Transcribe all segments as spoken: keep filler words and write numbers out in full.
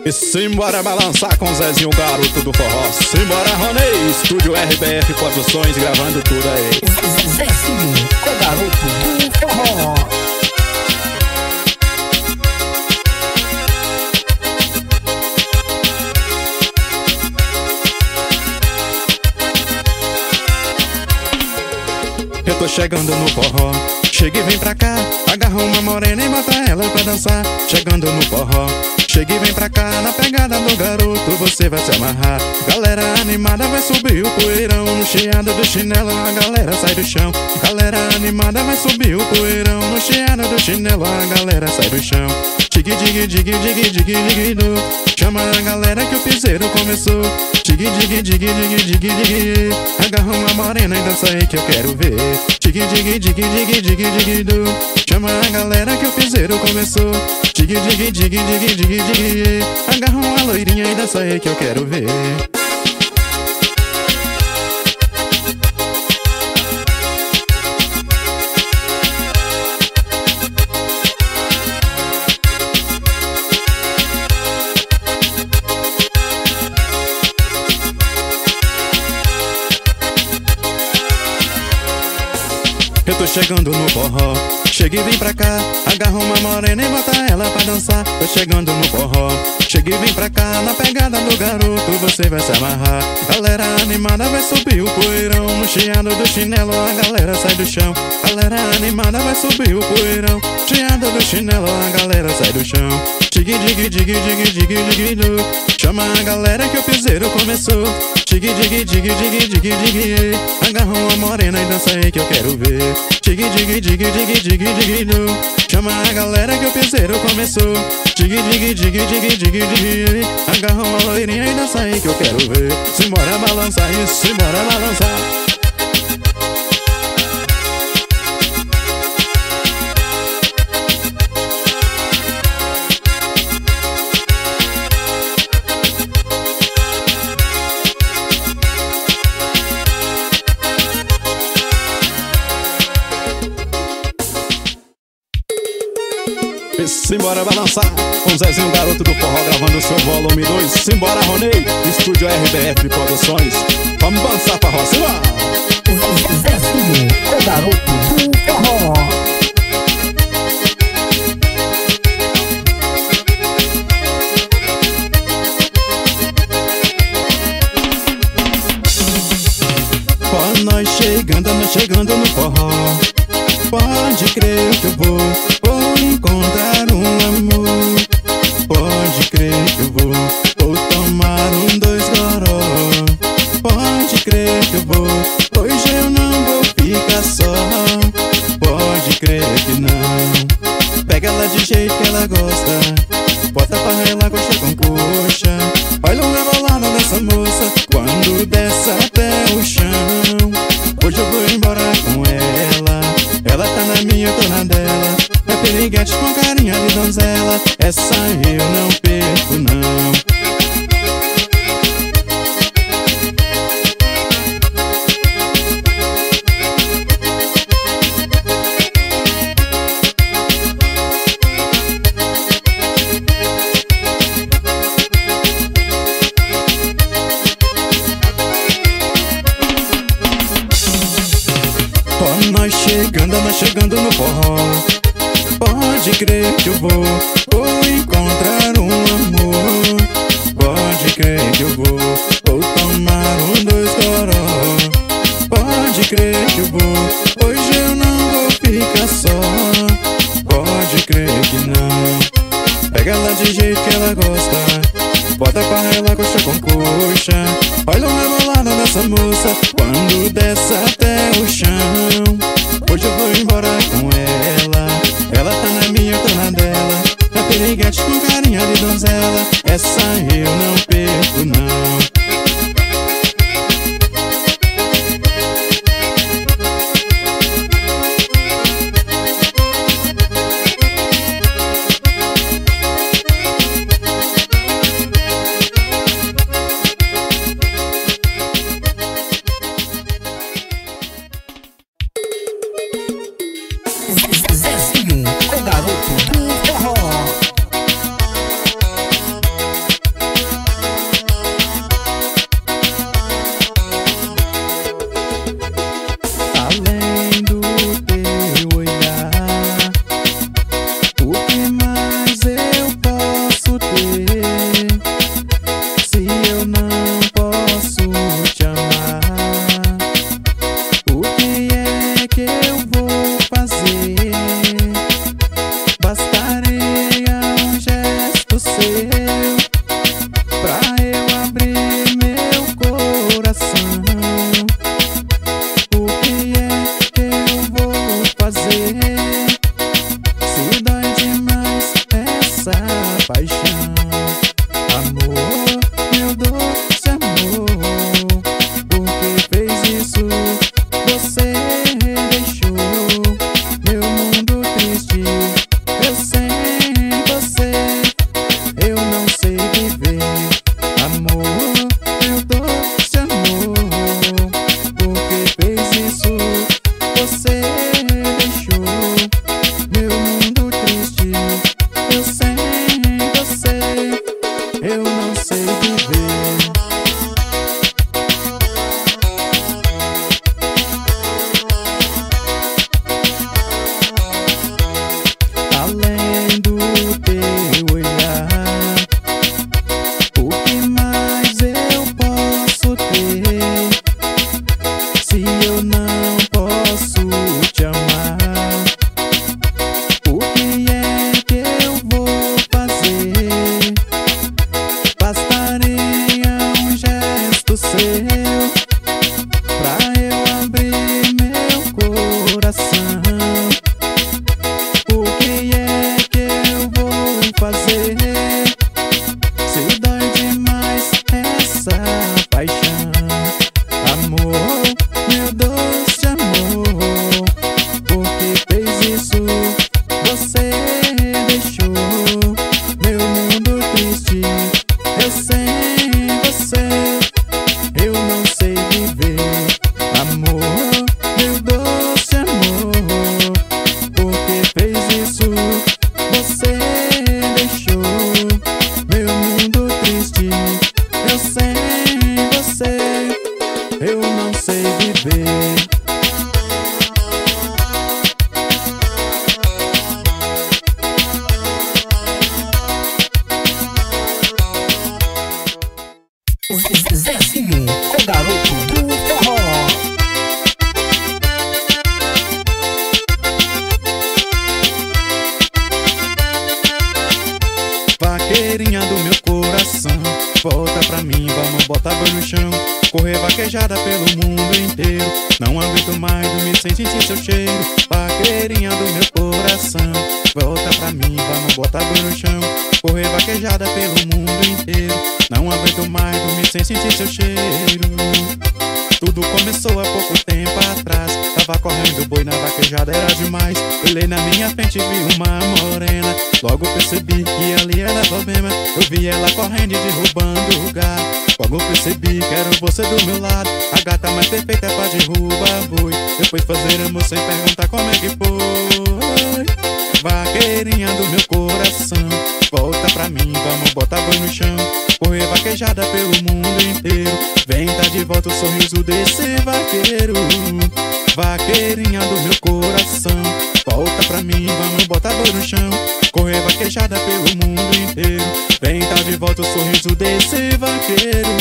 E simbora balançar com o Zezinho, o garoto do forró. Simbora, Ronei, estúdio R B F Produções, gravando tudo aí. Zezinho, o garoto do forró. Eu tô chegando no forró, chega e vem pra cá. Agarra uma morena e bota ela pra dançar. Chegando no forró, chega e vem pra cá. Na pegada do garoto você vai se amarrar. Galera animada vai subir o poeirão. No chiado do chinelo a galera sai do chão. Galera animada vai subir o poeirão. No chiado do chinelo a galera sai do chão. Tigui, digui, digui, digui, digui, digui, du. Chama a galera que o piseiro começou. Tigui, digui, digui, digui, digui, digui. Agarra uma morena e dança aí que eu quero ver. Tigui, digui, digui, digui, digui, digui, du. Chama a galera que o piseiro começou. Tigui, digui, digui, digui, digui, digui. Agarra uma loirinha e dança aí que eu quero ver. Eu tô chegando no forró, chega e vem pra cá. Agarra uma morena e bota ela pra dançar. Tô chegando no forró, chega e vem pra cá. Na pegada do garoto você vai se amarrar. Galera animada vai subir o poeirão. No chiado do chinelo a galera sai do chão. Galera animada vai subir o poeirão. Chiado do chinelo a galera sai do chão. Tigui, digui, digui, digui, digui, digui, du. Chama a galera que o piseiro começou. Tigui, digui, digui, digui, digui, digui. Agarra uma morena e dança aí que eu quero ver. Tigui, digui, digui, digui, digui, digui, du. Chama a galera que o piseiro começou. Tigui, digui, digui, digui, digui, digui. Agarra uma loirinha e dança aí que eu quero ver. Simbora balançar isso, simbora balançar. Simbora balançar com o Zezinho, o garoto do forró, gravando seu volume dois. Simbora, Ronei, estúdio R B F Produções. Vamos dançar forró, simbora! Zezinho, o garoto do forró. Ó, nós chegando, nós chegando no forró. Pode crer que eu vou, vou encontrar um amor. Pode crer que eu vou, vou tomar um dois goró. Pode crer que eu vou, hoje eu não vou ficar só. Pode crer que não, pega ela de jeito que ela gosta. Bota pra ela coxa com coxa. Olha o rebolado dessa moça quando desce até o chão. Hoje eu vou embora com ela. Ela tá na minha, eu tô na dela. É piriguete com carinha de donzela. Essa eu não perco, não. Ó, nós chegando, nós chegando no forró. Pode crer que eu vou, vou encontrar um amor. Pode crer que eu vou, vou tomar um dois goró. Pode crer que eu vou, hoje eu não vou ficar só. Pode crer que não, pega ela de jeito que ela gosta. Bota pra ela coxa com coxa. Olha o rebolado dessa moça quando desce até o chão. Hoje eu vou embora com ela. Ela tá na minha, eu tô na dela. É piriguete com carinha de donzela. Essa eu não perco, não. Zezinho, o garoto do forró. paixão. Amor, meu doce amor, por que fez isso? Você deixou meu mundo triste. Eu sem você, eu não sei viver. Amor, meu doce amor, por que fez isso? Você deixou meu mundo triste. Eu sem você, eu não sei viver. Além do teu olhar, o que mais eu posso ter? Se eu não posso te amar, o que é que eu vou fazer? Bastaria um gesto seu pra eu abrir meu coração. O que é que eu vou fazer se dói demais essa paixão? Amor, meu doce amor, por que fez isso? Você deixou meu mundo triste. Eu sem você, eu não sei viver. Amor, meu doce amor, por que fez isso? Você deixou meu mundo triste. Eu sem você, eu não sei viver. Zezinho, o garoto do forró. Vaqueirinha do meu coração, volta pra mim, vamos botar banho no chão. Correr vaquejada pelo mundo inteiro, não aguento mais dormir sem sentir seu cheiro. Vaqueirinha do meu coração, volta pra mim, vamos botar banho no chão. Correr vaquejada pelo mundo inteiro, não aguento mais dormir sem sentir seu cheiro. Tudo começou há pouco tempo atrás, tava correndo boi na vaquejada, era demais. Olhei na minha frente e vi uma morena, logo percebi que ali era problema. Eu vi ela correndo e derrubando o gado, logo percebi que era você do meu lado. A gata mais perfeita pra derrubar boi, depois fazer amor sem perguntar como é que foi. Vaqueirinha do meu coração, volta pra mim, vamos botar boi no chão. Correr vaquejada pelo mundo inteiro, vem tá de volta o sorriso desse vaqueiro. Vaqueirinha do meu coração, volta pra mim, vamos botar boi no chão. Correr vaquejada pelo mundo inteiro, vem tá de volta o sorriso desse vaqueiro.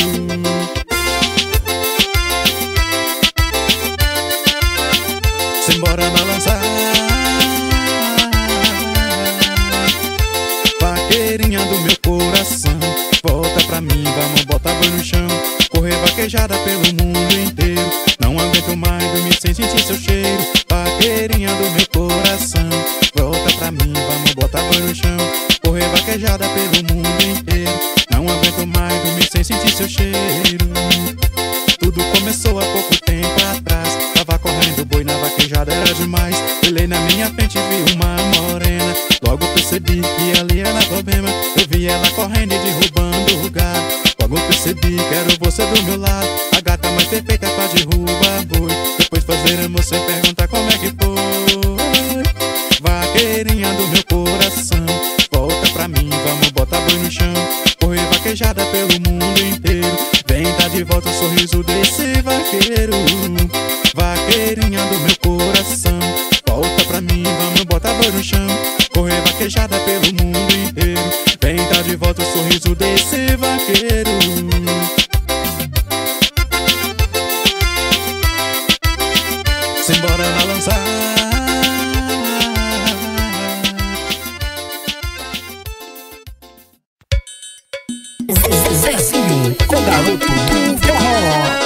Simbora balançar. Vaqueirinha do meu coração, volta pra mim, vamos botar boi no chão. Correr vaquejada pelo mundo inteiro, não aguento mais dormir sem sentir seu cheiro. Vaqueirinha do meu coração, volta pra mim, vamos botar boi no chão. Correr vaquejada pelo mundo inteiro, não aguento mais dormir sem sentir seu cheiro. Tudo começou há pouco tempo atrás, tava correndo boi na vaquejada, era demais. Olhei na minha frente e vi uma morena, logo percebi que ali era problema. Eu vi ela correndo e derrubando o gado, logo percebi que era você do meu lado. A gata mais perfeita pra derrubar boi, depois fazer amor sem perguntar como é que foi. Vaqueirinha do meu coração, volta pra mim, vamos botar boi no chão. Correr vaquejada pelo mundo inteiro, vem tá de volta o sorriso desse vaqueiro. Vaqueirinha do meu coração, volta pra mim, vamos botar boi no chão. Correr vaquejada pelo mundo inteiro, vem tá de volta o sorriso desse vaqueiro. Simbora balançar. Zezinho, o garoto do forró.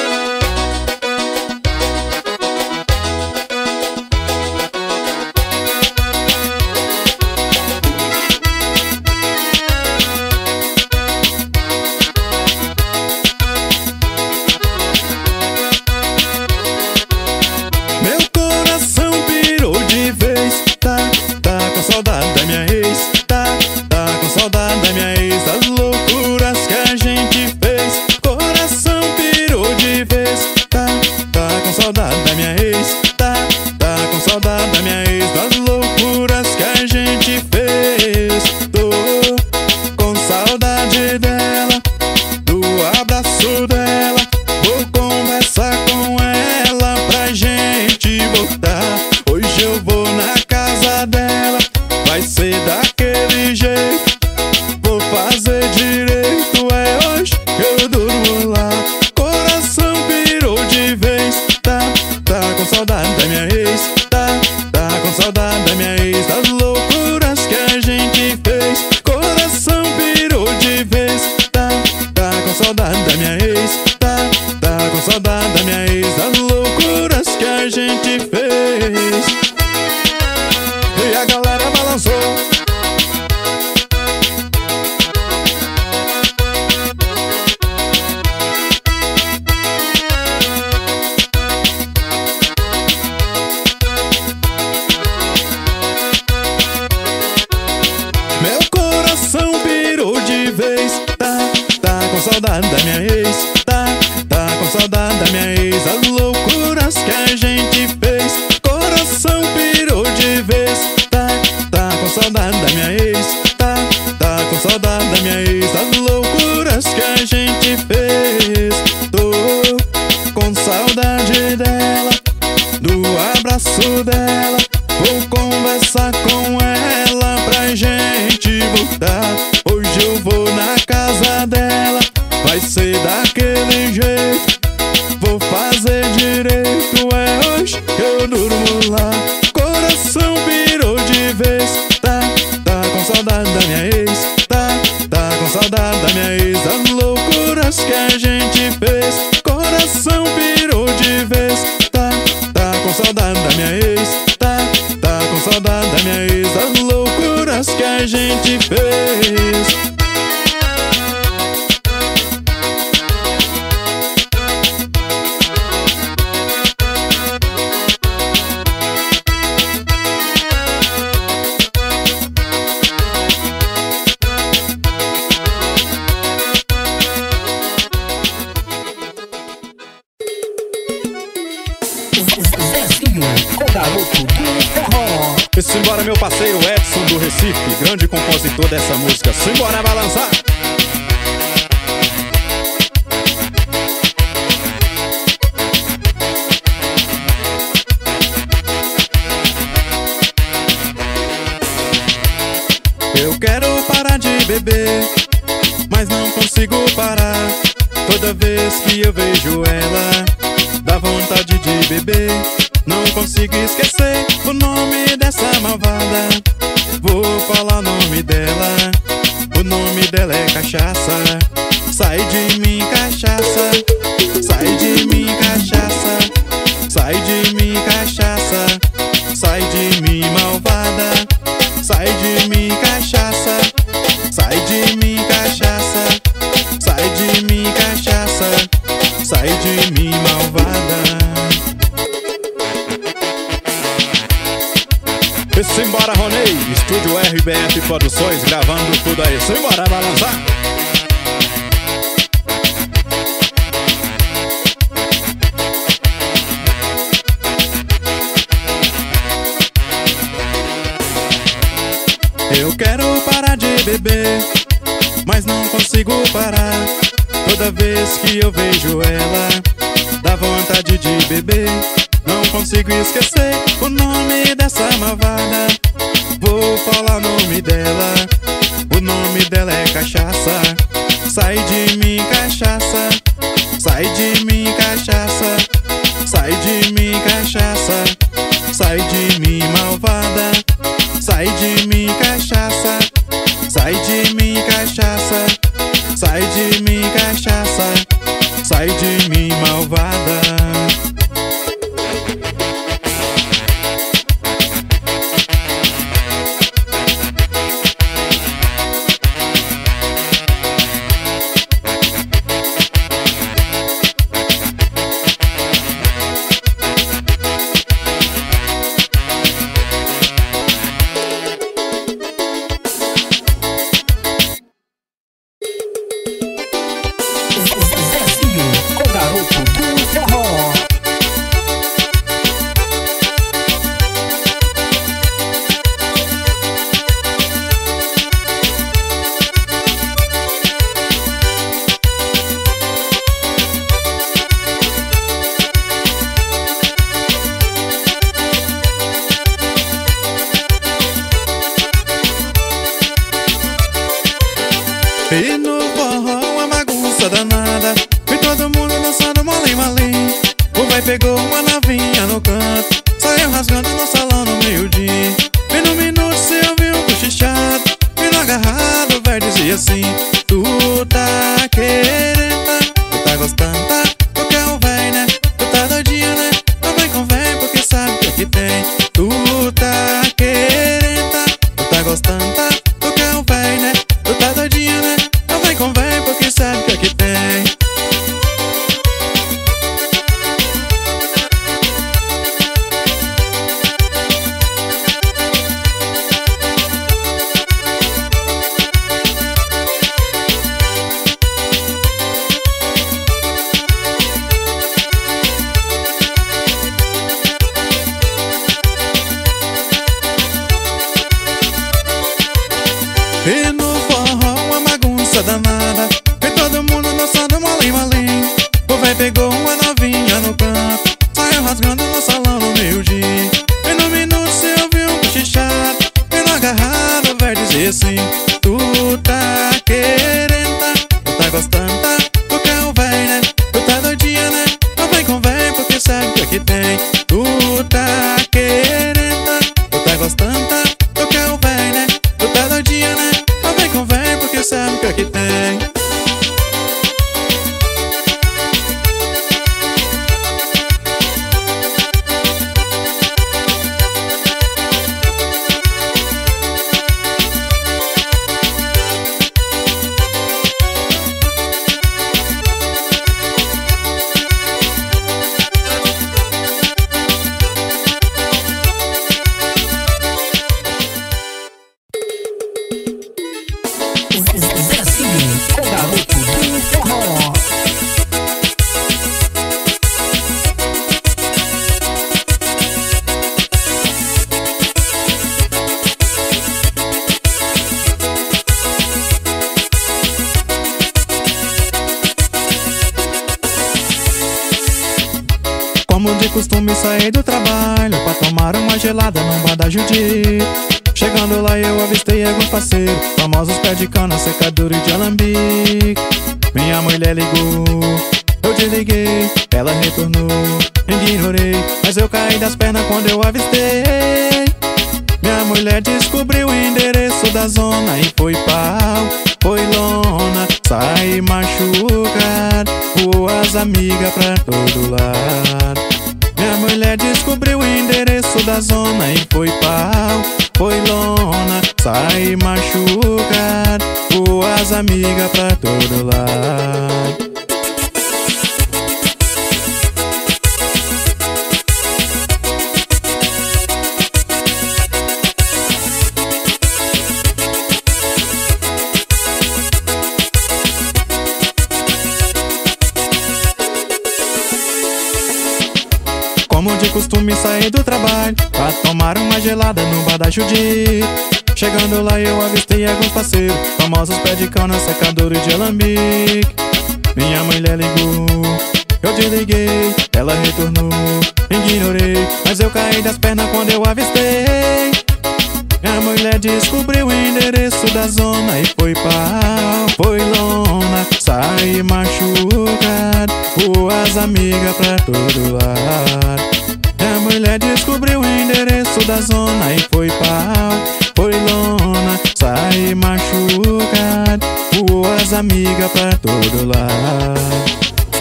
ex, tá, tá com saudade da minha ex, tá, tá com saudade da minha ex. As loucuras que a gente fez, coração pirou de vez, tá, tá com saudade da minha ex, tá, tá com saudade da minha ex. As loucuras que a gente fez, tô com saudade dela, do abraço dela. Vou conversar com ela pra gente voltar. Hoje eu vou na casa dela, vai ser daquele jeito. Vou fazer direito, é hoje que eu durmo lá. Coração pirou de vez, tá, tá com saudade da minha ex, tá, tá com saudade da minha ex. As loucuras que a gente fez, coração pirou de vez, tá, tá com saudade da minha ex, tá, tá com saudade da minha ex. As loucuras que a gente fez. E simbora, meu parceiro Edson do Recife, grande compositor dessa música. Simbora balançar! Eu quero parar de beber, mas não consigo parar. Toda vez que eu vejo ela, dá vontade de beber. Não consigo esquecer o nome dessa malvada. Vou falar o nome dela, o nome dela é cachaça. Sai de mim, cachaça, sai de mim, cachaça, sai de mim, cachaça, sai de mim, malvada. Sai de mim, cachaça, sai de mim, cachaça, sai de mim, cachaça, sai de mim, malvada. E simbora, Ronei, Estúdio R B F Produções, gravando tudo aí. Simbora balançar! Eu quero parar de beber, mas não consigo parar. Toda vez que eu vejo ela, dá vontade de beber. Não consigo esquecer o nome dessa malvada. Vou falar o nome dela, o nome dela é cachaça. Sai de mim, cachaça, sai de mim, cachaça, sai de mim, cachaça, sai de mim, malvada. Sai de mim, cachaça, sai de mim, cachaça, sai de mim, cachaça, sai de mim, malvada. E no forró uma bagunça danada, e todo mundo dançando molim molim. O vai pegou uma novinha no canto, saiu rasgando no salão no meio-dia. E no minuto se ouviu um cochichado, e no agarrado o véi dizia assim: tu tá querendo, tá? Tu tá gostando, tá? Tu quer um véi, né? Tu tá doidinha, né? Não vem com véi porque sabe o que que tem. Tu tá querendo, tá? Tu tá gostando, tá? Tu quer um véi, né? Tu tá doidinha, né? Não vem com véi porque sabe o que que tem. bagunça danada, vê todo mundo dançando molim molim. O véi pegou uma novinha no canto, saiu rasgando no salão no meio-dia. E no minuto cê ouviu um cochichado, e no agarrado o véi dizia assim: tu tá querendo, tá? Tu tá gostando, tá? Tu quer o véi, né? Tu tá doidinha, né? Não vem com véi porque sabe o que aqui tem. Tu tá querendo, tá? Tu tá gostando, tá? Tu quer o véi, né? Tu tá doidinha, né? Não vem com véi porque sabe o que aqui tem. Como de costume saí do trabalho pra tomar uma gelada num bar da Judi. Chegando lá eu avistei alguns parceiros, famosos pé de cana, secador e de alambique. Minha mulher ligou, eu desliguei, ela retornou, ignorei, mas eu caí das pernas quando eu avistei. Minha mulher descobriu o endereço da zona e foi pau, foi lona, saí machucado, voou as amigas pra todo lado. Minha mulher descobriu o endereço da zona e foi pau, foi lona, saí machucado, voou as amigas pra todo lado. Como de costume saí do trabalho pra tomar uma gelada no bar da Judi. Chegando lá eu avistei alguns parceiros, famosos pé de cana, secador e de alambique. Minha mulher ligou, eu desliguei, ela retornou, ignorei, mas eu caí das pernas quando eu avistei. Minha mulher descobriu o endereço da zona e foi pau, foi lona, saí machucado, voou as amigas pra todo lado. Minha mulher descobriu o endereço da zona e foi pau, foi lona, saí machucado, voou as amigas pra todo lado.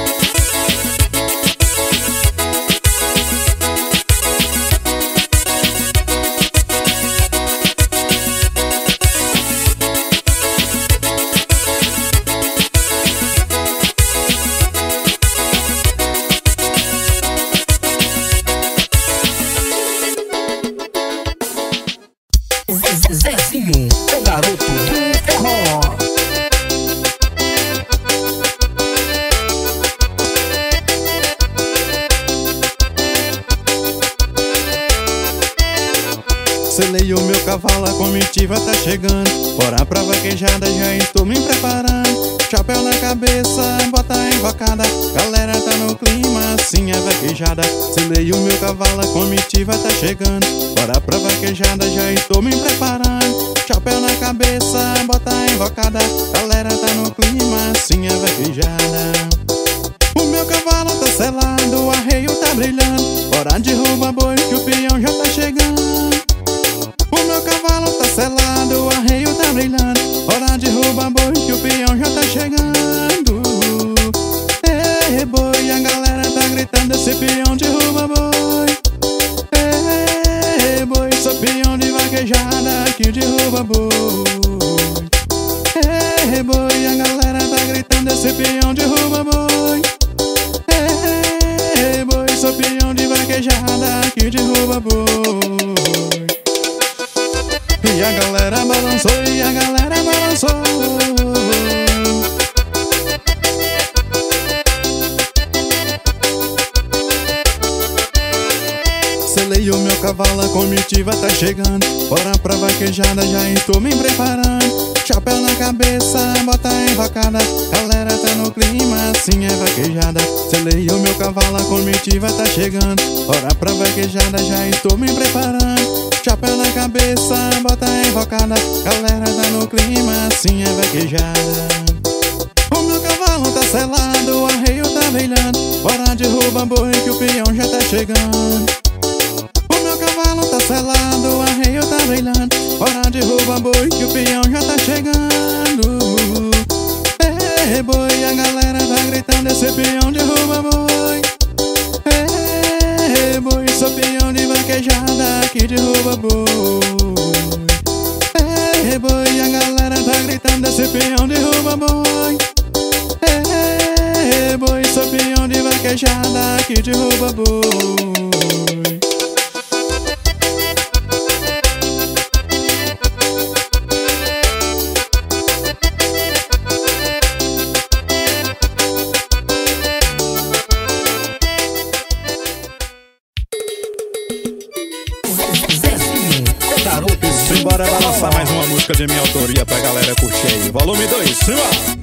Zezinho, o garoto do forró. Selei o meu cavalo, a comitiva tá chegando. Bora pra vaquejada, já estou me preparando. Chapéu na cabeça, bota invocada, galera tá no clima, assim é vaquejada. Selei o meu cavalo, a comitiva tá chegando. Bora pra vaquejada, já estou me preparando. Chapéu na cabeça, bota invocada, galera tá no clima, assim é vaquejada. O meu cavalo tá selado, o arreio tá brilhando. Bora derruba boi que o peão já tá chegando. O meu cavalo tá selado, o arreio tá brilhando. Hora de roubar boi que o peão já tá chegando. Ei, boi, a galera tá gritando, esse peão derruba boi. Ei, boi, sou peão de vaquejada que derruba boi. Ei, boi, a galera tá gritando, esse peão derruba boi. Ei, boi, sou peão de vaquejada que derruba boi. E a galera balançou, e a galera balançou. Selei Selei o meu cavalo, a comitiva tá chegando. Bora pra vaquejada, já estou me preparando. Chapéu na cabeça, bota invocada. Galera tá no clima, assim é vaquejada. Selei o meu cavalo, a comitiva tá chegando. Bora pra vaquejada, já estou me preparando. Chapéu na cabeça, bota invocada. Galera tá no clima, assim é vaquejada. O meu cavalo tá selado, o arreio tá brilhando. Bora derruba boi que o peão já tá chegando. O meu cavalo tá selado, o arreio tá brilhando. Bora derruba boi que o peão já tá chegando. Ei, boi, a galera tá gritando, esse peão derruba boi. Ei, boi, sou peão de vaquejada que derruba boi. Ei, boi, a galera tá gritando, esse peão derruba boi. Ei, boi, sou peão de vaquejada que derruba boi. Simbora balançar mais uma música de minha autoria pra galera curtir aí. Volume dois, simbora!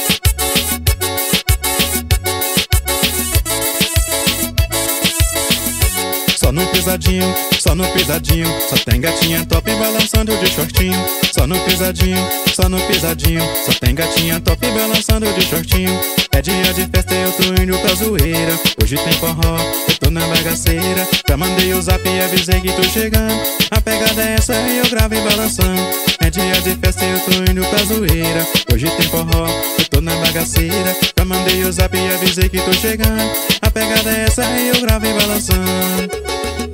Só no pisadinho, só no pisadinho. Só tem gatinha top balançando de shortinho. Só no pisadinho, só no pisadinho. Só tem gatinha top balançando de shortinho. É dia de festa, eu tô indo pra zoeira. Hoje tem forró, eu tô na bagaceira. Já mandei o zap e avisei que tô chegando. A pegada é essa e eu gravei balançando. É dia de festa, eu tô indo pra zoeira. Hoje tem forró, eu tô na bagaceira. Já mandei o zap e avisei que tô chegando. A pegada é essa e eu gravei balançando.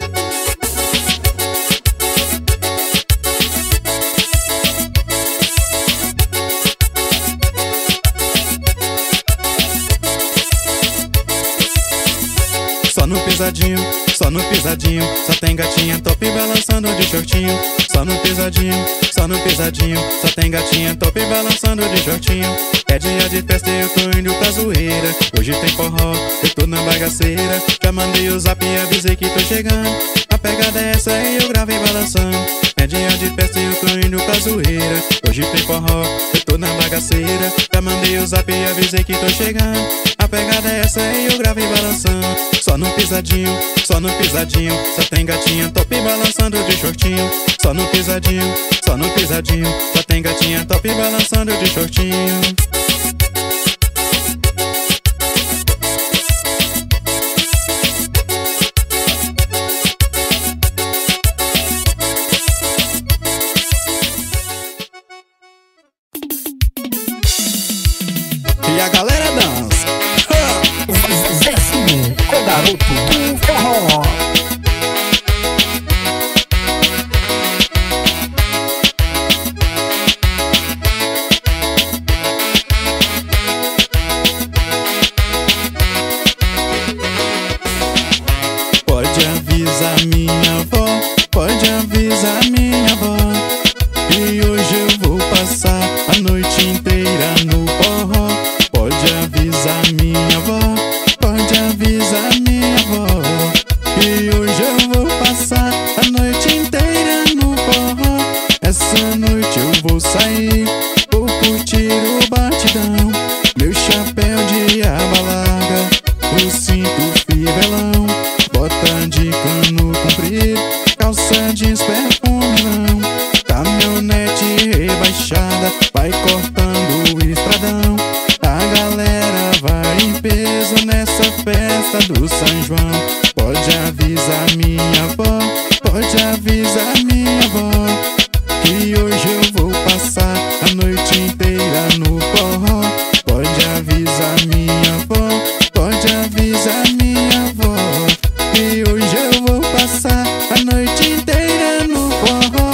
Só no pisadinho, só no pisadinho. Só tem gatinha top balançando de shortinho. Só no pisadinho, só no pisadinho. Só tem gatinha top balançando de shortinho. É dia de festa e eu tô indo pra zoeira. Hoje tem forró, eu tô na bagaceira. Já mandei o zap e avisei que tô chegando. A pegada é essa e eu gravei balançando. É dia de festa e eu tô indo pra zoeira. Hoje tem forró, eu tô na bagaceira. Já mandei o zap e avisei que tô chegando. A pegada é essa e eu gravei balançando. Só no pisadinho, só no pisadinho. Só tem gatinha top balançando de shortinho. Só no pisadinho, só no pisadinho. Só tem gatinha top balançando de shortinho. E a galera dança. Zezinho, o garoto do forró. Pode avisar minha avó, pode avisar minha avó. E hoje eu vou passar a noite inteira no forró. Pode avisar minha avó, pode avisar minha avó. E hoje eu vou passar a noite inteira no forró. Essa noite eu vou sair, vou curtir o batidão. Meu chapéu de aba larga, o cinto fivelão, bota de cano comprido, calça jeans perfumelão. Caminhonete rebaixada, vai cortando o estradão. A galera vai em peso nessa festa do São João. Pode avisar minha avó, pode avisar minha avó. Que hoje eu vou passar a noite inteira no forró. Pode avisar minha avó, pode avisar minha avó. Que hoje eu vou passar a noite inteira no forró.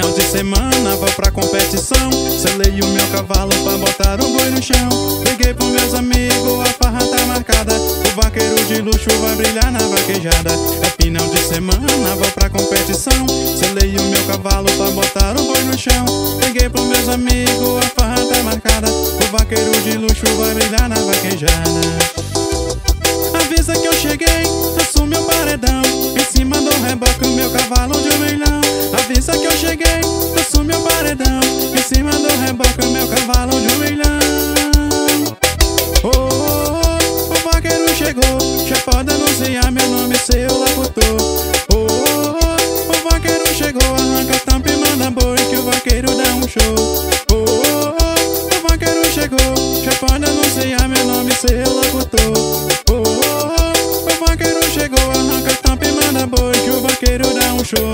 final de semana vou pra competição. Selei o meu cavalo pra botar o boi no chão. Liguei pros meus amigos, a farra tá marcada. O vaqueiro de luxo vai brilhar na vaquejada. É final de semana, vou pra competição. Selei o meu cavalo pra botar o boi no chão. Liguei pros meus amigos, a farra tá marcada. O vaqueiro de luxo vai brilhar na vaquejada. Avisa que eu cheguei, faço meu paredão. Em cima do reboque o meu cavalo de um milhão. Avisa que eu cheguei, faço meu paredão. Em cima do reboque o meu cavalo de um milhão. Oh, oh, oh, o vaqueiro chegou, já pode anunciar meu nome, seu locutor. Oh, oh, oh, o vaqueiro chegou, arranca a tampa e manda boi que o vaqueiro dá um show. Oh, oh, oh, o vaqueiro chegou, já pode anunciar meu nome, seu locutor. Oh, oh, oh, o vaqueiro chegou, arranca a tampa e manda boi que o vaqueiro dá um show.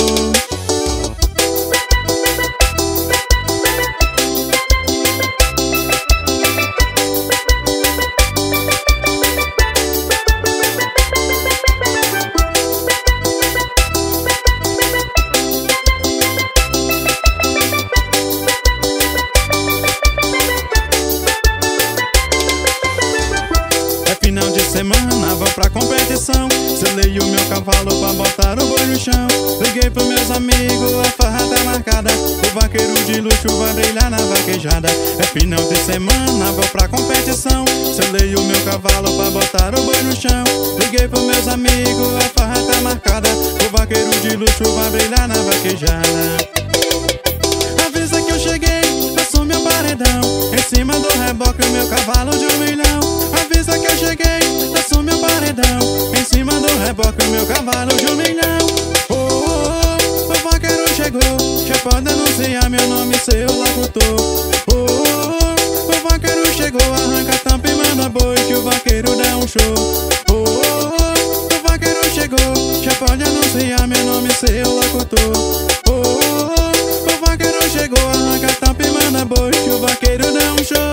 Final de semana vou pra competição. Selei o meu cavalo pra botar o boi no chão. Liguei pros meus amigos, a farra tá marcada. O vaqueiro de luxo vai brilhar na vaquejada. É final de semana, vou pra competição. Selei o meu cavalo pra botar o boi no chão. Liguei pros meus amigos, a farra tá marcada. O vaqueiro de luxo vai brilhar na vaquejada. Avisa que eu cheguei, faço meu paredão. Em cima do reboque o meu cavalo de um milhão. Avisa que eu cheguei, faço meu paredão. Em cima do reboque o meu cavalo de um milhão. Oh, oh, oh, o vaqueiro chegou, já pode anunciar meu nome, seu locutor. Oh, oh, oh, o vaqueiro chegou, arranca a tampa e manda boi que o vaqueiro dá um show. Oh, oh, oh, o vaqueiro chegou, já pode anunciar meu nome, seu locutor. Oh, oh, oh, o vaqueiro chegou, arranca a tampa e manda boi que o vaqueiro dá um show.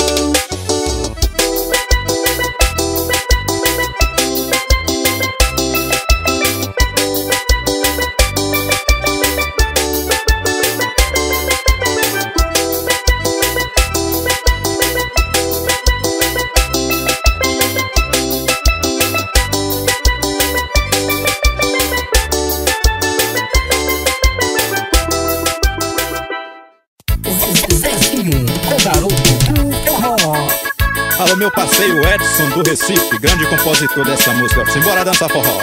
Alô, meu parceiro Edson do Recife, grande compositor dessa música. Simbora dançar forró.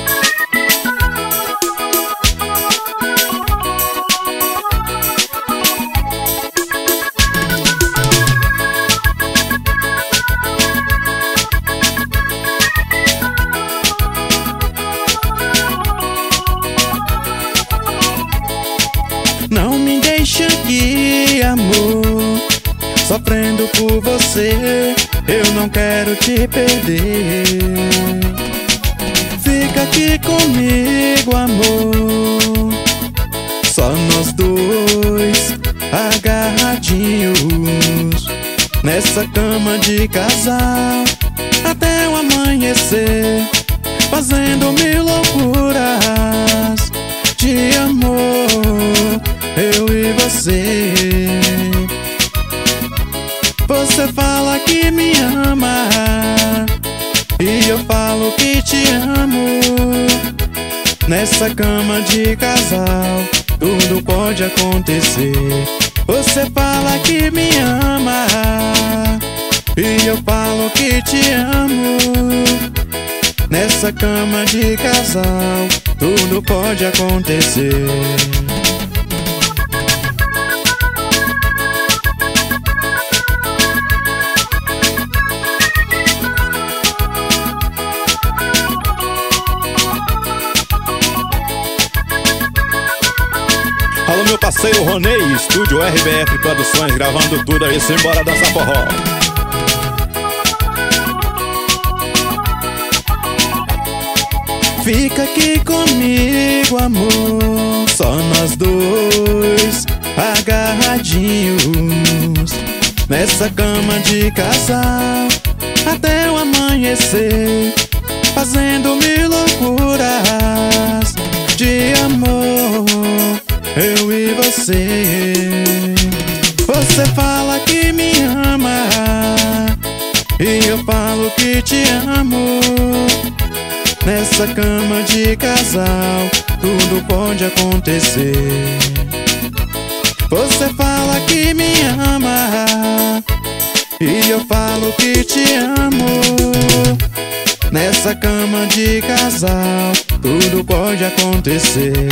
Não me deixa aqui, amor, sofrendo por você, eu não quero te perder. Fica aqui comigo, amor, só nós dois, agarradinhos, nessa cama de casal, até o amanhecer, fazendo mil loucuras de amor, eu e você. Você fala que me ama e eu falo que te amo. Nessa cama de casal tudo pode acontecer. Você fala que me ama e eu falo que te amo. Nessa cama de casal tudo pode acontecer. Alô, meu parceiro Ronei, estúdio R B F Produções, gravando tudo aí, simbora dançar forró. Fica aqui comigo, amor, só nós dois, agarradinhos, nessa cama de casal, até o amanhecer, fazendo mil loucuras de amor, eu e você. Nessa cama de casal tudo pode acontecer. Você fala que me ama e eu falo que te amo. Nessa cama de casal tudo pode acontecer.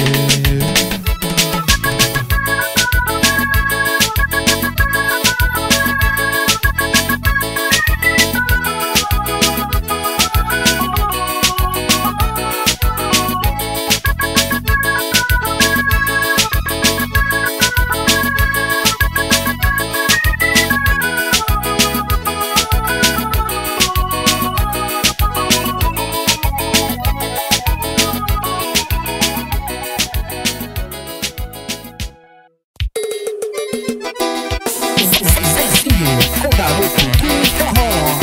O garoto do forró.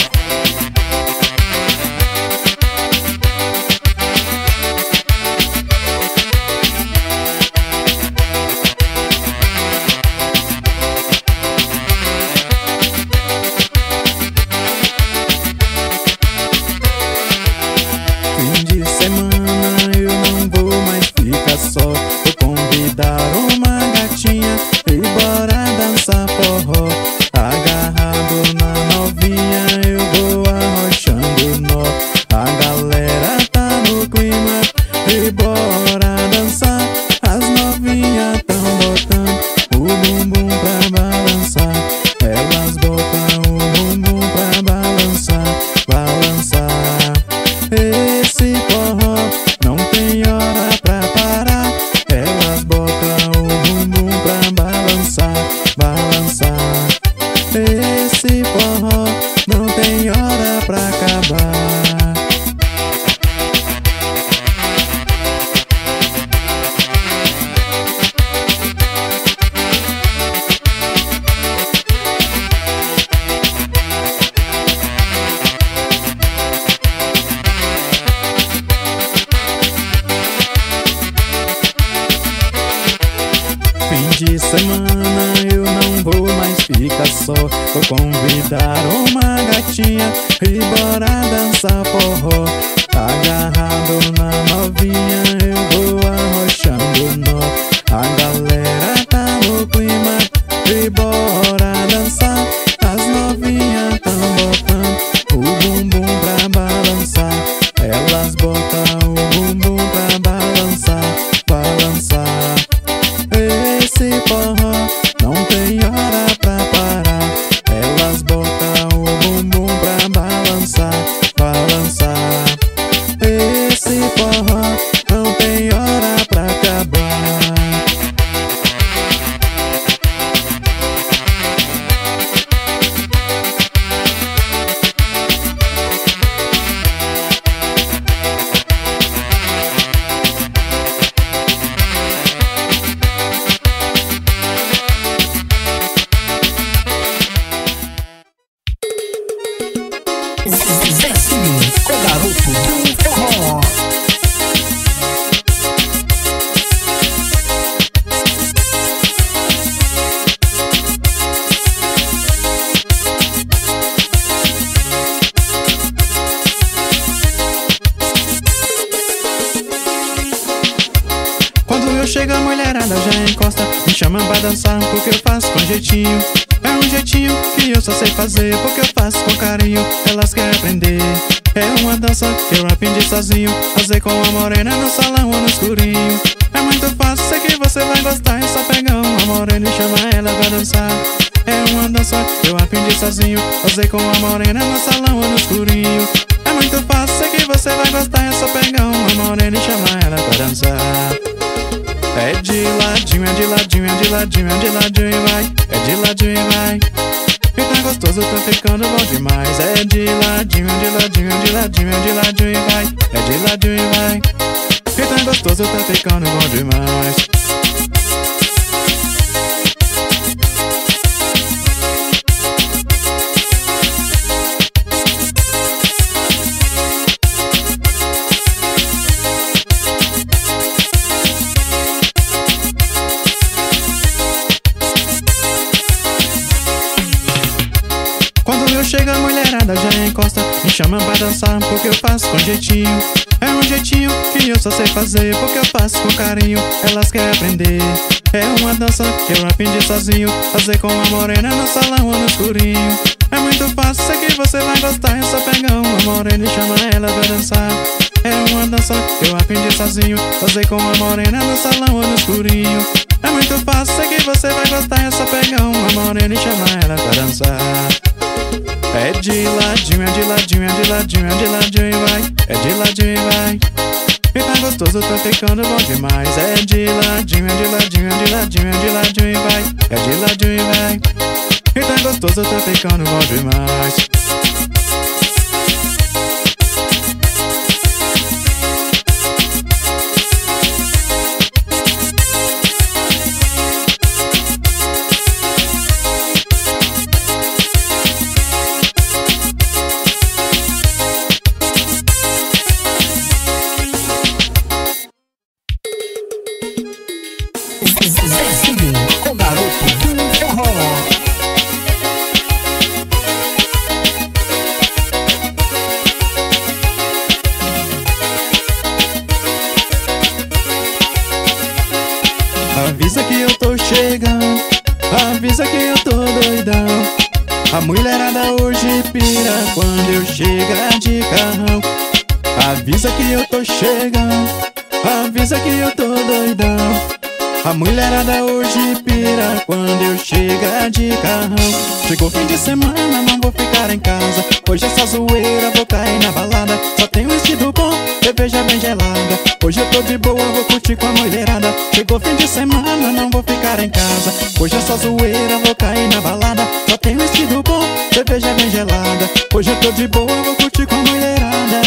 Fim de semana eu não vou mais ficar só. Vou convidar uma gatinha e bora dançar forró. Agarrado na novinha eu vou arrochando nó. A galera tá no clima e bora dançar. As novinhas tão botando o bumbum pra balançar. Elas botam o bumbum pra balançar, balançar. Esse forró não tem hora pra parar. Elas botam o bumbum pra balançar, balançar. Esse forró não tem hora pra acabar. Fim de semana eu não vou mais ficar só. Vou convidar uma gatinha e bora dançar forró. Agarrado na novinha eu vou arrochando nó. A galera tá no clima e bora dançar. As novinhas tão botando o bumbum pra balançar. Elas botam o bumbum pra balançar, balançar. Esse forró não tem hora pra parar. Elas botam o bumbum pra balançar, balançar. Esse forró não tem hora pra acabar. Zezinho, o garoto do forró. Quando eu chego a mulherada já encosta, me chama pra dançar porque eu faço com jeitinho. É um jeitinho que eu só sei fazer porque eu faço com carinho. Elas querem aprender. É uma dança que eu aprendi sozinho. Fazer com a morena no salão ou no escurinho. É muito fácil, sei que você vai gostar. É só pegar uma morena e chamar ela pra dançar. É uma dança que eu aprendi sozinho. Fazer com a morena no salão ou no escurinho. É muito fácil, sei que você vai gostar. É só pegar uma morena e chamar ela pra dançar. É de ladinho, é de ladinho, é de ladinho, é de ladinho e vai. É de ladinho e vai. E tá gostoso, tá ficando bom demais. É de ladinho, é de ladinho, é de ladinho, é de ladinho e vai. É de ladinho e vai. E tá gostoso, tá ficando bom demais. Quando eu chego a mulherada já encosta, me chama pra dançar porque eu faço com jeitinho. É um jeitinho que eu só sei fazer, porque eu faço com carinho, elas querem aprender. É uma dança que eu aprendi sozinho, fazer com a morena no salão ou no escurinho. É muito fácil, sei que você vai gostar, é só pegar uma morena e chamar ela pra dançar. É uma dança que eu aprendi sozinho, fazer com a morena no salão ou no escurinho. É muito fácil, sei que você vai gostar, é só pegar uma morena e chamar ela pra dançar. É de ladinho, é de ladinho, é de ladinho, é de ladinho e vai. É de ladinho e vai. E tá gostoso, tá ficando bom demais. É de ladinho, é de ladinho, é de ladinho, é de ladinho e vai. É de ladinho e vai. E tá gostoso, tá ficando bom demais. Zezinho, o garoto do forró. Avisa que eu tô chegando, avisa que eu tô doidão. A mulherada hoje pira quando eu chegar de carrão. Avisa que eu tô chegando, avisa que eu tô doidão. A mulherada hoje pira quando eu chegar de carrão. Chegou fim de semana, não vou ficar em casa. Hoje é só zoeira, vou cair na balada. Só tem um vestido bom, cerveja bem gelada. Hoje eu tô de boa, vou curtir com a mulherada. Chegou fim de semana, não vou ficar em casa. Hoje é só zoeira, vou cair na balada. Só tem um vestido bom, cerveja bem gelada. Hoje eu tô de boa, vou curtir com a mulherada.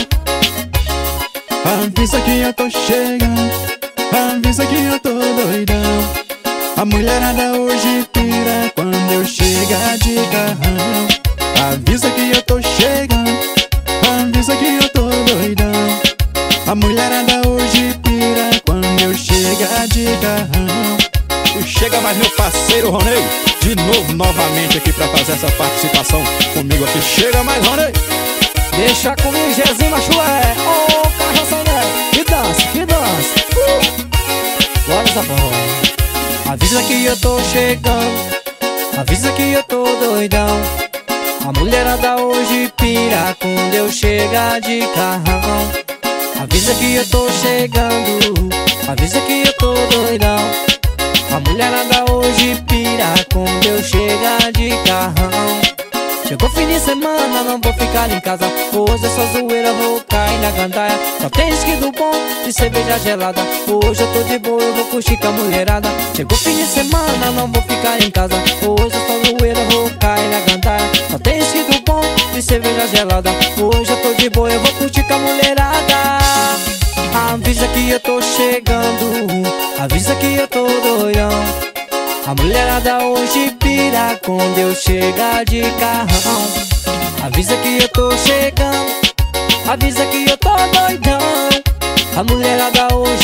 Avisa que eu tô chegando, avisa que eu tô doidão. A mulherada hoje pira quando eu chegar de carrão. Avisa que eu tô chegando, avisa que eu tô doidão. A mulherada hoje pira quando eu chegar de carrão. E chega mais meu parceiro Ronei, de novo, novamente aqui pra fazer essa participação comigo aqui. Chega mais Ronei. Deixa comigo, Zezinho Machué. Ô, oh, carroça, né? Que dança, que dança. Uh. Bora essa porra. Avisa que eu tô chegando, avisa que eu tô doidão. A mulherada hoje pira quando eu chegar de carrão. Avisa que eu tô chegando, avisa que eu tô doidão. A mulherada hoje pira quando eu chegar de carrão. Chegou fim de semana, não vou ficar em casa. Hoje é só zoeira, vou cair na gandaia. Só tem esquido bom e cerveja gelada. Hoje eu tô de boa, eu vou curtir com a mulherada. Chegou fim de semana, não vou ficar em casa. Hoje é só zoeira, vou cair na gandaia. Só tem esquido bom e cerveja gelada. Hoje eu tô de boa, eu vou curtir com a mulherada. Avisa que eu tô chegando, avisa que eu tô doidão. A mulherada hoje pira quando eu chegar de carrão. Avisa que eu tô chegando, avisa que eu tô doidão. A mulherada hoje